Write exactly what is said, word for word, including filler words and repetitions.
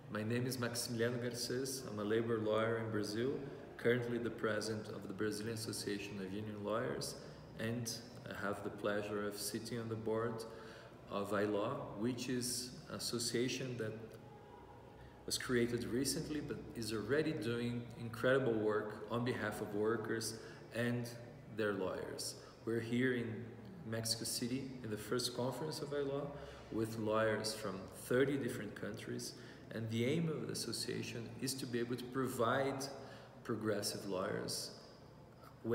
My name is Maximiliano Garcez. I'm a labor lawyer in Brazil, currently the president of the Brazilian Association of Union Lawyers, and I have the pleasure of sitting on the board of I L A W, which is an association that was created recently but is already doing incredible work on behalf of workers and their lawyers. We're here in Mexico City in the first conference of I L A W with lawyers from thirty different countries, and the aim of the association is to be able to provide progressive lawyers